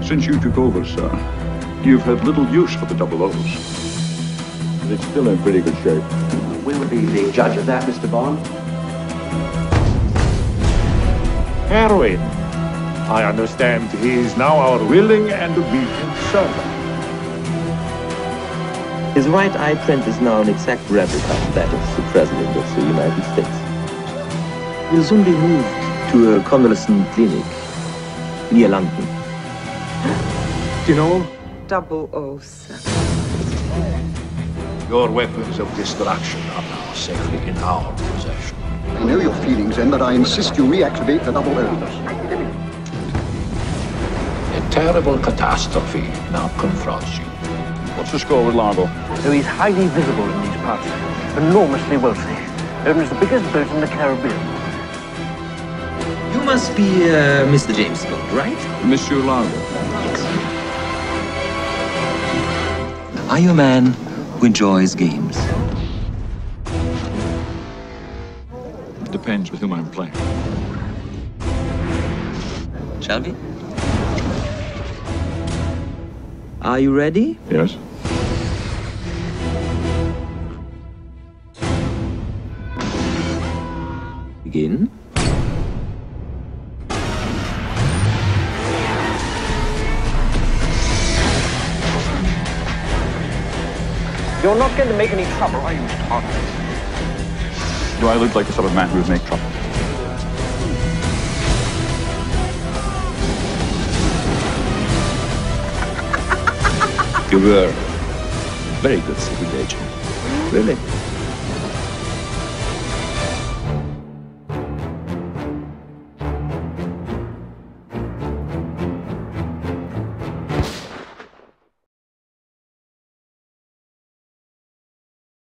Since you took over, sir, you've had little use for the double O's. But it's still in pretty good shape. We would be the judge of that, Mr. Bond. Heroin. I understand he is now our willing and obedient servant. His right eye print is now an exact replica of that of the President of the United States. He'll soon be moved to a convalescent clinic near London. Do you know him? 007. Your weapons of destruction are now safely in our possession. I know your feelings, then, but I insist you reactivate the double O's. A terrible catastrophe now confronts you. What's the score with Largo? So he's highly visible in these parts, enormously wealthy, owns the biggest boat in the Caribbean. You must be Mr. James Bond, right? Monsieur Largo. Yes. Are you a man who enjoys games? Depends with whom I'm playing. Shall we? Are you ready? Yes. Begin. You're not going to make any trouble, are you, Mr. Hartman? Do I look like the sort of man who would make trouble? You were very good secret agent. Really?